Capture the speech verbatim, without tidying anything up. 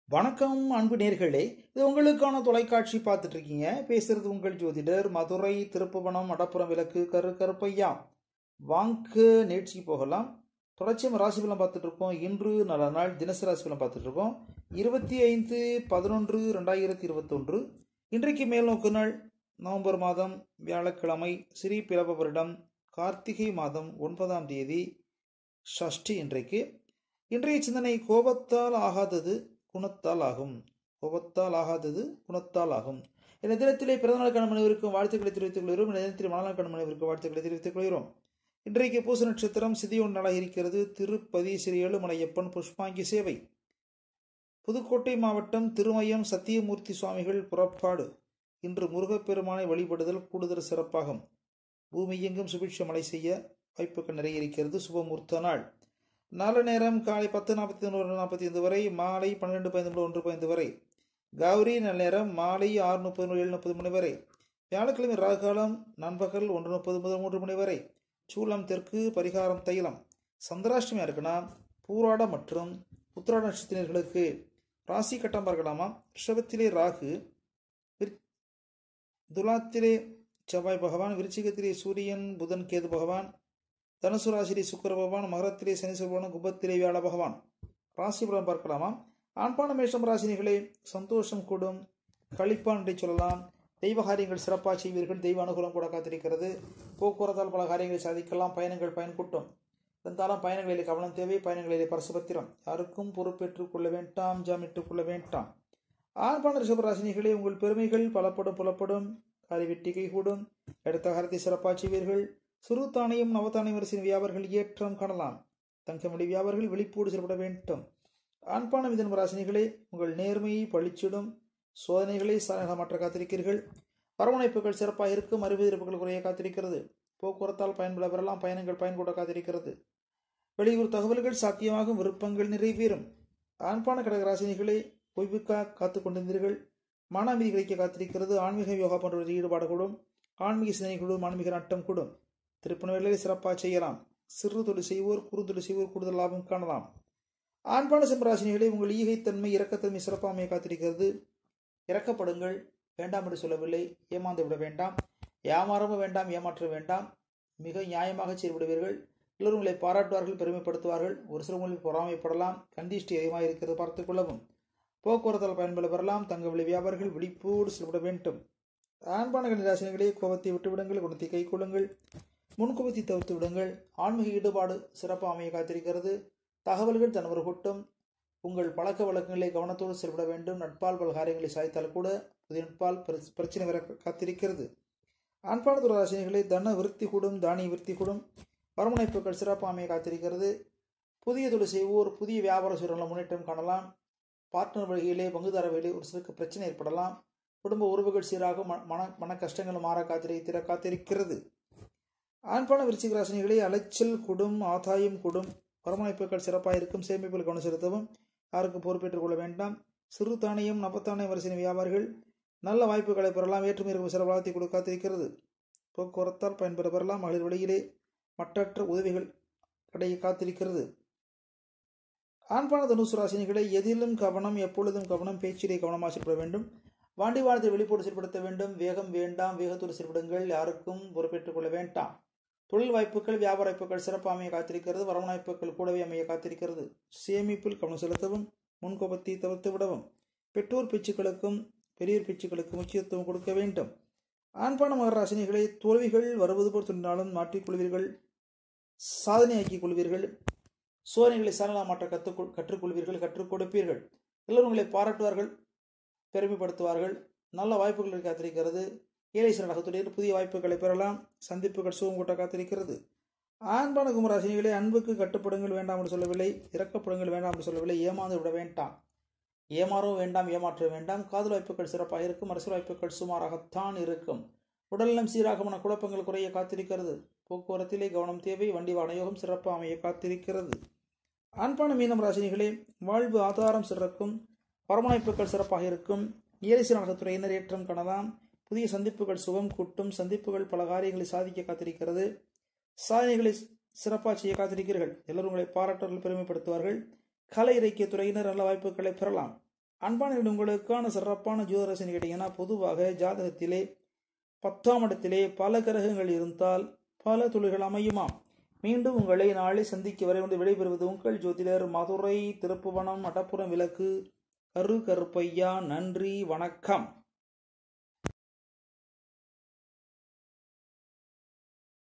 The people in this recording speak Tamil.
வணக்கம் அன்பு நேர்களே, இது உங்களுக்கான தொலைக்காட்சி பார்த்துட்டு இருக்கீங்க. பேசுறது உங்கள் ஜோதிடர் மதுரை திருப்புவனம் மடப்புறம் விளக்கு கரு கருப்பையா. வாங்க நேர்ச்சி போகலாம். தொடர்ச்சியாக ராசி பலன் பார்த்துட்டு இருக்கோம். இன்று நல்ல நாள் தினசரி ராசி பலன் பார்த்துட்டு இருக்கோம். இருபத்தி ஐந்து பதினொன்று ரெண்டாயிரத்தி இருபத்தி ஒன்று இன்றைக்கு மேல் நோக்கு நாள் நவம்பர் மாதம் வியாழக்கிழமை, ஸ்ரீ பிளவ வருடம் கார்த்திகை மாதம் ஒன்பதாம் தேதி ஷஷ்டி. இன்றைக்கு இன்றைய சிந்தனை கோபத்தால் ஆகாதது குணத்தால் ஆகும். கோபத்தால் ஆகாதது குணத்தால் ஆகும். இந்த தினத்திலே பிறந்தநாள் கணவனவருக்கும் வாழ்த்துக்களை தெரிவித்துக் கொள்கிறோம். இந்த தினத்தில் மணநாள் கணவனவருக்கும் வாழ்த்துக்களை தெரிவித்துக் கொள்கிறோம். இன்றைக்கு பூச நட்சத்திரம் சிதியோன் நாளாக இருக்கிறது. திருப்பதி ஸ்ரீ ஏழுமலையப்பன் புஷ்பாங்கி சேவை. புதுக்கோட்டை மாவட்டம் திருமயம் சத்தியமூர்த்தி சுவாமிகள் புறப்பாடு. இன்று முருகப்பெருமானை வழிபடுதல் கூடுதல் சிறப்பாகும். பூமி எங்கும் சுபிட்ச மழை செய்ய வாய்ப்புகள் நிறைய இருக்கிறது. சுபமூர்த்த நாள். நல்ல நேரம் காலை பத்து நாற்பத்தி ஒன்று நாற்பத்தி ஐந்து வரை, மாலை பன்னிரெண்டு பதினைந்து ஒன்று பதினைந்து வரை. கௌரி நல்ல நேரம் மாலை ஆறு முப்பது ஏழு முப்பது மணி வரை. வியாழக்கிழமை ராகுகாலம் நண்பகல் ஒன்று முப்பது முதல் மூன்று மணி வரை. சூலம் தெற்கு, பரிகாரம் தைலம். சந்திராஷ்டமியா இருக்குன்னா பூராட மற்றும் உத்திராட நட்சத்திரர்களுக்கு ராசி கட்டம் பார்க்கலாமா. ரிஷபத்திலே ராகு, துலாத்திலே செவ்வாய் பகவான், விருச்சிகத்திலே சூரியன் புதன் கேது பகவான், தனுசு ராசியிலே சுக்கர பகவான், மகரத்திலே சனி பகவான், கும்பத்திலே வியாழ பகவான். ராசி பலன் பார்க்கலாமா. ஆண்பான மேஷம் ராசினிகளே, சந்தோஷம் கூடும், கழிப்பான் என்று சொல்லலாம். தெய்வ காரியங்கள் சிறப்பாக செய்வீர்கள். தெய்வ அனுகூலம் கூட காத்திருக்கிறது. போக்குவரத்தால் பல காரியங்களை சாதிக்கலாம். பயணங்கள் பயன் கூட்டும். இருந்தாலும் பயணங்களிலே கவனம் தேவை. பயணங்களிலே பரசுபத்திரம். யாருக்கும் பொறுப்பேற்றுக் கொள்ள வேண்டாம், ஜாமிட்டுக் கொள்ள வேண்டாம். ஆண்பான ரிஷப ராசினிகளே, உங்கள் பெருமைகள் பலப்படும் புலப்படும். காரி வெட்டி கை கூடும். எடுத்த காரத்தை சிறப்பாக செய்வீர்கள். சிறு தானியம் நவதானியம் வரிசையின் வியாபாரிகள் ஏற்றம் காணலாம். தங்கமடி வியாபாரிகள் விழிப்போடு செயல்பட வேண்டும். ஆண்பான மிதன ராசினிகளே, உங்கள் நேர்மையை பழிச்சிடும். சோதனைகளை மாற்ற காத்திருக்கிறீர்கள். வரவணைப்புகள் சிறப்பாக இருக்கும். அறிவியல் குறைய காத்திருக்கிறது. போக்குவரத்தால் பயன்பட பெறலாம். பயணங்கள் பயன்கூட காத்திருக்கிறது. வெளியூர் தகவல்கள் சாத்தியமாகும். விருப்பங்கள் நிறைவேறும். ஆண்பான கடக ராசினிகளே, ஓய்வுக்காக காத்து கொண்டிருந்தீர்கள். மன அமைதி கிடைக்க காத்திருக்கிறது. ஆன்மீக யோகா போன்றவற்றில் ஈடுபாடு கூடும். ஆன்மீக சிந்தனை கூடும். ஆன்மீக நாட்டம் கூடும். திருப்பண வேலையை சிறப்பாக செய்யலாம். சிறு தொழில் செய்வோர் குறு தொழில் செய்வோர் கூடுதல் லாபம் காணலாம். ஆண்பான சிம்மராசினிகளே, உங்கள் ஈகைத்தன்மை இரக்கத்தன்மை சிறப்பாக அமைய காத்திருக்கிறது. இறக்கப்படுங்கள். வேண்டாம் என்று சொல்லவில்லை. ஏமாந்து விட வேண்டாம். ஏமாறவும் வேண்டாம், ஏமாற்ற வேண்டாம். மிக நியாயமாக செயல்படுவீர்கள். எல்லோரும் உங்களை பாராட்டுவார்கள், பெருமைப்படுத்துவார்கள். ஒரு சில உங்களில் பொறாமைப்படலாம். கந்திஷ்டி அதிகமாக இருக்கிறது, பார்த்துக் கொள்ளவும். போக்குவரத்தால் பயன்பட பெறலாம். தங்க விலை வியாபாரிகள் விழிப்போடு செயல்பட வேண்டும். ஆண்பான கன்னிராசினிகளே, கோபத்தை விட்டுவிடுங்கள். குணத்தை கை கொள்ளுங்கள். முன்கோபத்தை தவிர்த்து விடுங்கள். ஆன்மீக ஈடுபாடு சிறப்பாக அமைய காத்திருக்கிறது. தகவல்கள் தன்வர் கூட்டும். உங்கள் பழக்க வழக்கங்களை கவனத்தோடு செயல்பட வேண்டும். நட்பால் பல காரியங்களை சாய்த்தால் கூட புதிய நட்பால் பிரச்சனை வர காத்திருக்கிறது. ஆண்பான துராசினிகளை தன விருத்தி கூடும். தானிய விருத்தி கூடும். வரமுனைப்புகள் சிறப்பாக அமைய காத்திருக்கிறது. புதிய தொழில் செய்வோர் புதிய வியாபார சூழலில் முன்னேற்றம் காணலாம். பார்ட்னர் வழியிலே பங்குதார வழியிலே ஒரு சிலருக்கு பிரச்சனை ஏற்படலாம். குடும்ப உறவுகள் சீராக மன மன கஷ்டங்கள் மாற காத்திருக்கிற காத்திருக்கிறது. ஆண்பான விருச்சிக ராசினிகளே, அலைச்சல் கூடும். ஆதாயம் கூடும். வரமுனைப்புகள் சிறப்பாக இருக்கும். சேமிப்பில் கவனம் செலுத்தவும். யாருக்கும் பொறுப்பேற்றுக் கொள்ள வேண்டாம். சிறு தானியம் நவதானியம் வரிசையின் வியாபாரிகள் நல்ல வாய்ப்புகளை பெறலாம். ஏற்றுமை இருக்கும் சில வளர்த்தி கொடுக்க காத்திருக்கிறது. போக்குவரத்தால் பயன்பெற பெறலாம். மகளிர் வழியிலே மற்றற்ற உதவிகள் கிடைக்க காத்திருக்கிறது. ஆண்பான தனுசு ராசினிகளை, எதிலும் கவனம், எப்பொழுதும் கவனம். பேச்சிலே கவனமாக செயல்பட வேண்டும். வாண்டி வாழ்த்தை வெளிப்போடு செயல்படுத்த வேண்டும். வேகம் வேண்டாம். வேகத்தோடு செயல்படுங்கள். யாருக்கும் பொறுப்பேற்றுக் கொள்ள வேண்டாம். தொழில் வாய்ப்புகள் வியாபார வாய்ப்புகள் சிறப்பாக அமைய காத்திருக்கிறது. வரவணைப்புகள் கூடவே அமைய காத்திருக்கிறது. சேமிப்பில் கவனம் செலுத்தவும். முன்கோபத்தை தவிர்த்து விடவும். பெற்றோர் பேச்சுக்களுக்கும் பெரியோர் பேச்சுக்களுக்கும் முக்கியத்துவம் கொடுக்க வேண்டும். ஆண்பான மகராசினிகளை, தோல்விகள் வருவது போல் தோன்றினாலும் மாற்றிக்கொள்வீர்கள். சாதனையாக்கிக் கொள்வீர்கள். சோதனைகளை சாதனை மாற்ற கற்று கற்றுக்கொள்வீர்கள். கற்றுக் கொடுப்பீர்கள். எல்லோரும் உங்களை பாராட்டுவார்கள், பெருமைப்படுத்துவார்கள். நல்ல வாய்ப்புகள் காத்திருக்கிறது. ஏழை சிறநகத்துடைய புதிய வாய்ப்புகளை பெறலாம். சந்திப்புகள் சுகம் கூட்ட காத்திருக்கிறது. ஆண்பான கும்பராசினிகளே, அன்புக்கு கட்டுப்படுங்கள். வேண்டாம் என்று சொல்லவில்லை. இறக்கப்படுங்கள். வேண்டாம் என்று சொல்லவில்லை. ஏமாந்து விட வேண்டாம். ஏமாறவும் வேண்டாம், ஏமாற்ற வேண்டாம். காதல் வாய்ப்புகள் சிறப்பாக இருக்கும். அரசியல் வாய்ப்புகள் சுமாராகத்தான் இருக்கும். உடல்நலம் சீராகமான குழப்பங்கள் குறைய காத்திருக்கிறது. போக்குவரத்திலே கவனம் தேவை. வண்டி வாகனயோகம் சிறப்பாக அமைய காத்திருக்கிறது. ஆண்பான மீனம் ராசினிகளே, வாழ்வு ஆதாரம் சிறக்கும். வரமுனைப்புகள் சிறப்பாக இருக்கும். ஏரிசி நகத்துறையினர் ஏற்றம் காணலாம். புதிய சந்திப்புகள் சுகம் கூட்டும். சந்திப்புகள் பல காரியங்களை சாதிக்க காத்திருக்கிறது. சாதனைகளை சிறப்பாக செய்ய காத்திருக்கிறீர்கள். எல்லோரும் உங்களை பாராட்டுவர்கள், பெருமைப்படுத்துவார்கள். கலை இலக்கிய துறையினர் நல்ல வாய்ப்புகளை பெறலாம். அன்பான உங்களுக்கான சிறப்பான ஜோதிரசன் கேட்டீங்கன்னா, பொதுவாக ஜாதகத்திலே பத்தாம் இடத்திலே பல கிரகங்கள் இருந்தால் பல தொழில்கள் அமையுமாம். மீண்டும் உங்களை நாளை சந்திக்க வரை வந்து விடைபெறுவது உங்கள் ஜோதிடர் மதுரை திருப்புவனம் மடப்புறம் விளக்கு கரு கருப்பையா. நன்றி, வணக்கம்.